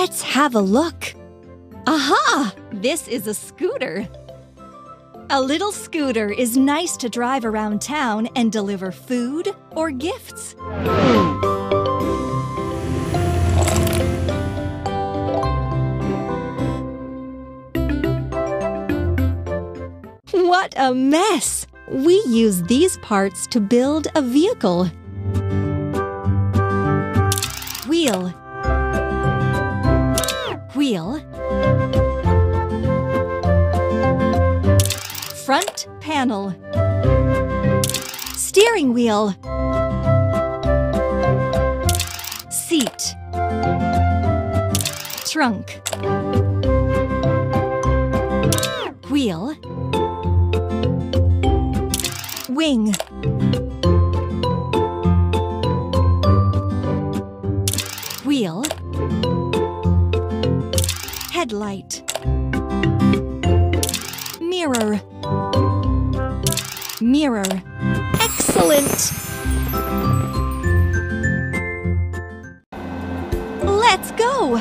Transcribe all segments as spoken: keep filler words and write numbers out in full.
Let's have a look. Aha! This is a scooter. A little scooter is nice to drive around town and deliver food or gifts. What a mess! We use these parts to build a vehicle. Wheel. Wheel. Front panel. Steering wheel. Seat. Trunk. Wheel. Wing. Wheel. Headlight. Mirror. Mirror. Excellent! Let's go!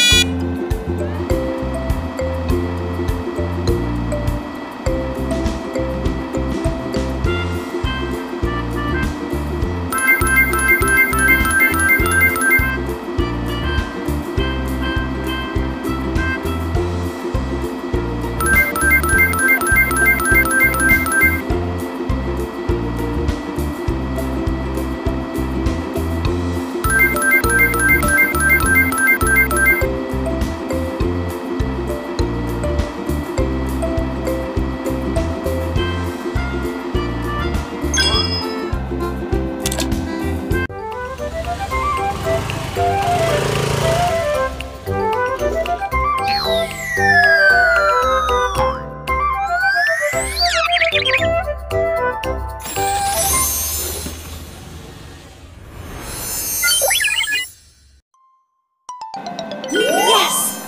Yes!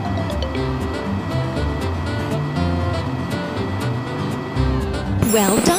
Well done!